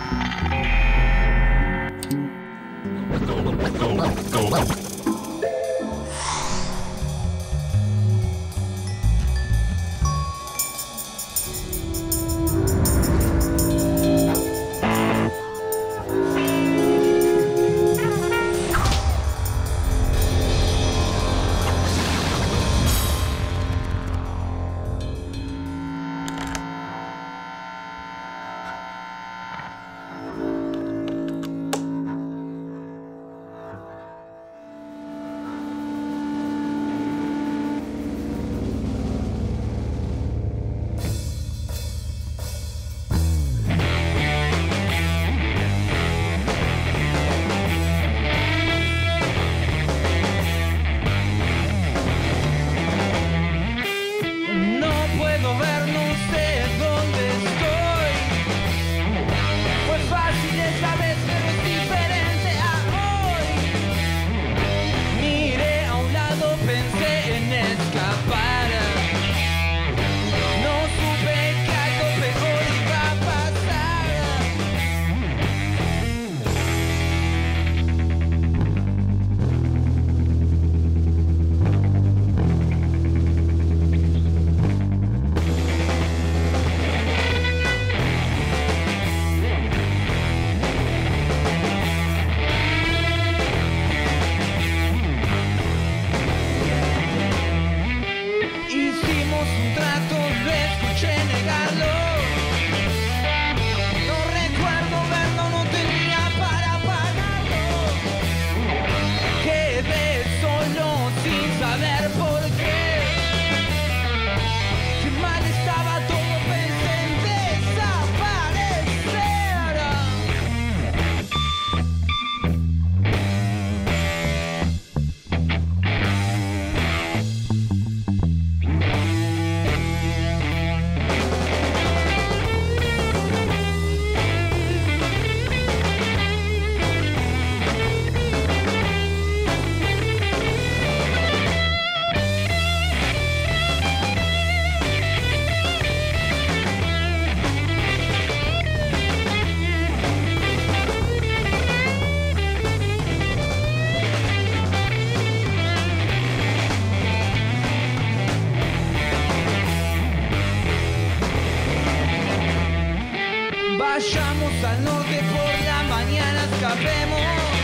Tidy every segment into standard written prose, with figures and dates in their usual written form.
Vayamos al norte por la mañana, escapemos.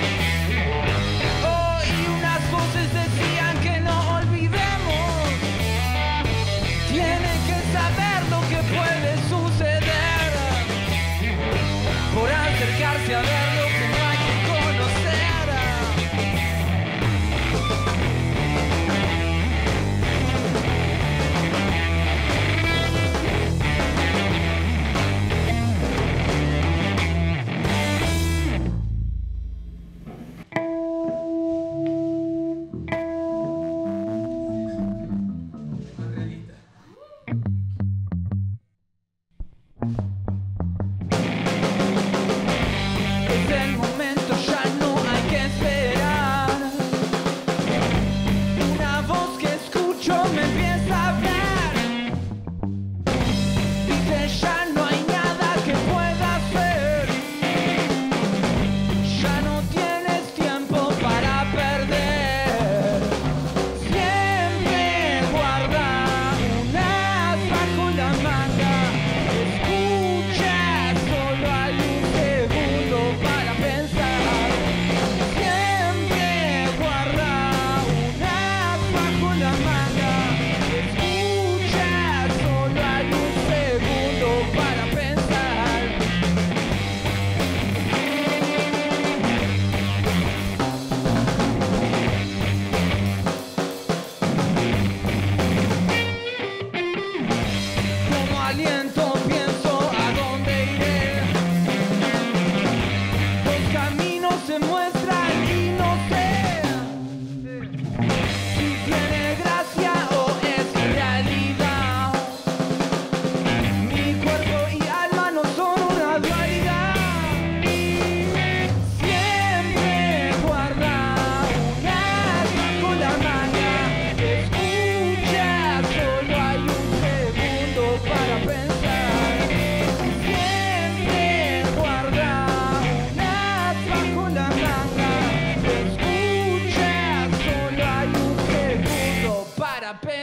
Hoy unas voces decían que no olvidemos. Tienen que saber lo que puede suceder por acercarse a ver lo que no hay que conocer.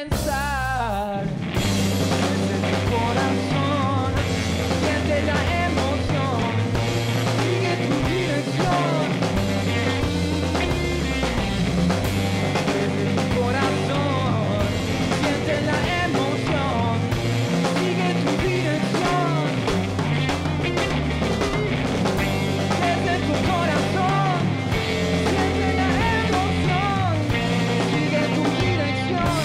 pensar. Desde tu corazón siente la emoción, sigue tu dirección. Desde tu corazón siente la emoción, sigue tu dirección. Desde tu corazón siente la emoción, sigue tu dirección.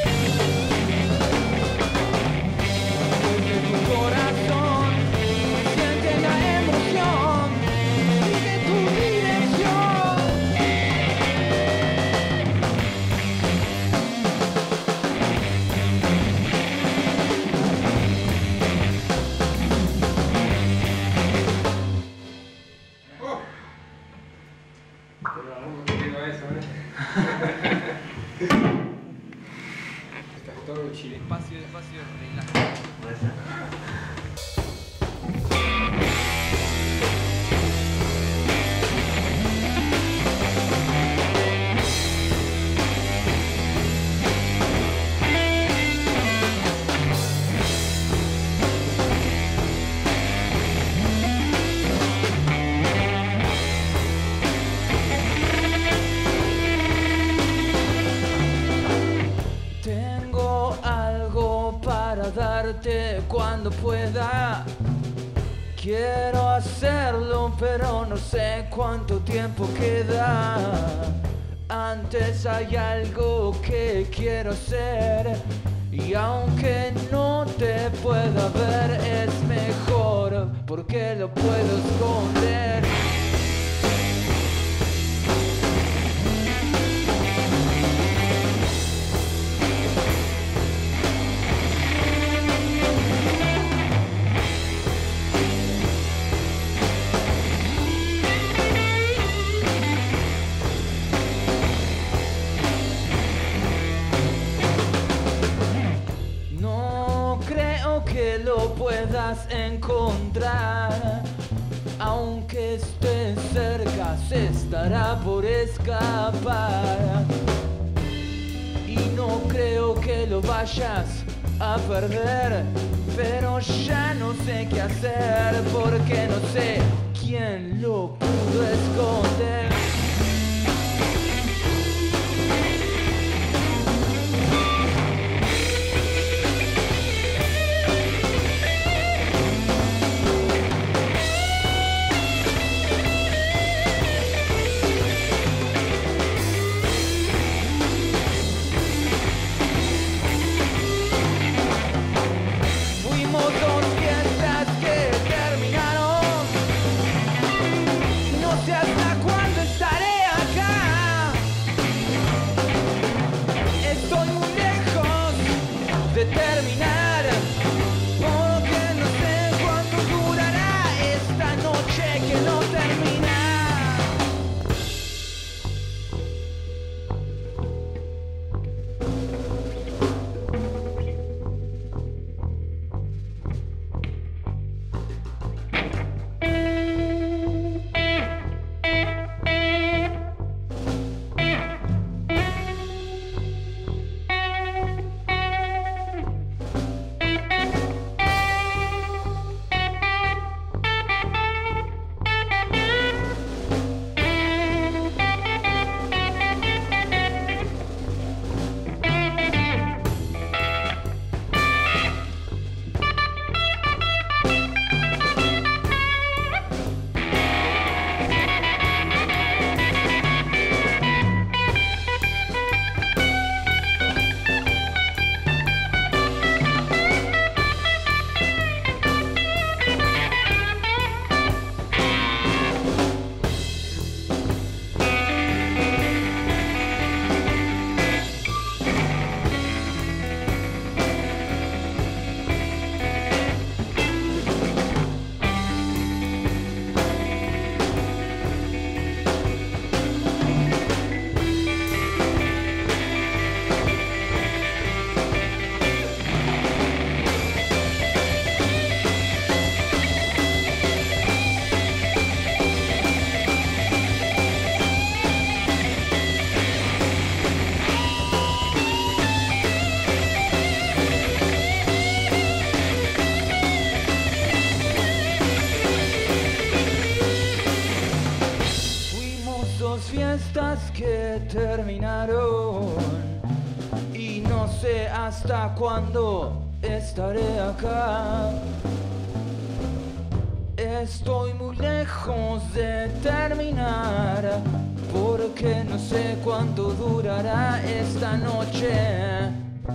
Desde tu corazón siente la emoción, sigue tu dirección. Pero aún no digo eso, ¿eh? Estás todo chile. Despacio, despacio, relaja. Tengo algo para darte cuando pueda. Quiero hacerlo, pero no sé cuánto tiempo queda. Antes hay algo que quiero hacer, y aunque no te pueda ver, es mejor porque lo puedo esconder. No creo que lo puedas encontrar. Aunque estés cerca, se estará por escapar. Y no creo que lo vayas a perder, pero ya no sé qué hacer porque no sé quién lo pudo esconder. Fuimos dos fiestas que terminaron. No sé hasta cuándo estaré acá. Estoy muy lejos de terminar, porque no sé cuánto durará esta noche que no termina. terminaron y no sé hasta cuándo estaré acá. Estoy muy lejos de terminar, porque no sé cuánto durará esta noche.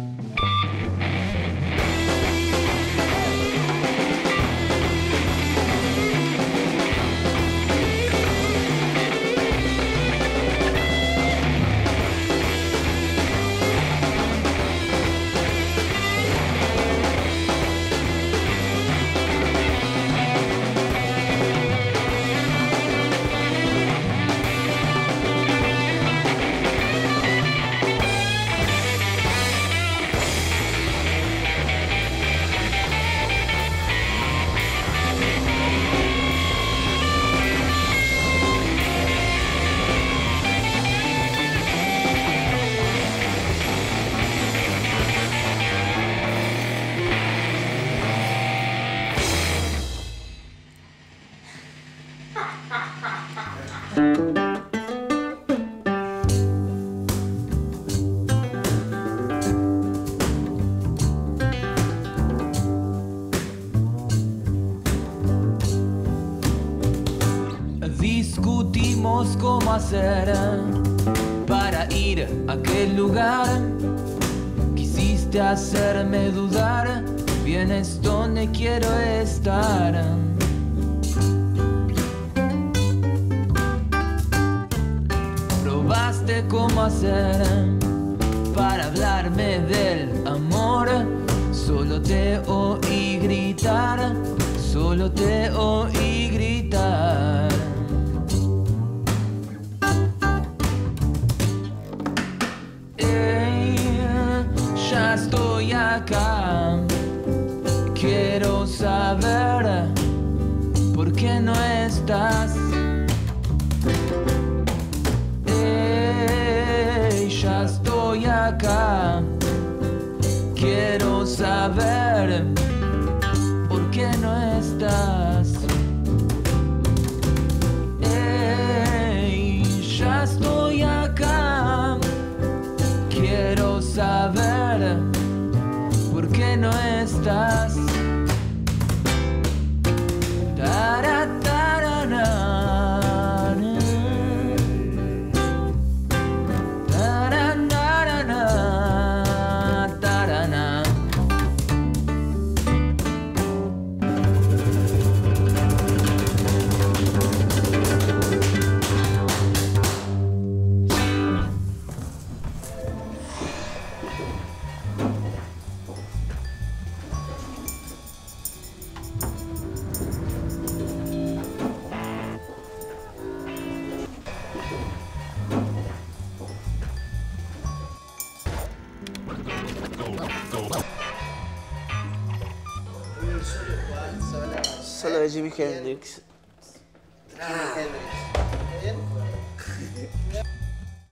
Discutimos cómo hacer para ir a aquel lugar. Quisiste hacerme dudar, vienes donde quiero estar. Probaste cómo hacer para hablarme del amor. Solo te oí gritar, solo te oí gritar. Ya estoy acá, quiero saber por qué no estás. Ya estoy acá, quiero saber por qué no estás. Ya estoy acá, quiero saber por qué no estás. Solo de Jimi Hendrix. Jimi Hendrix.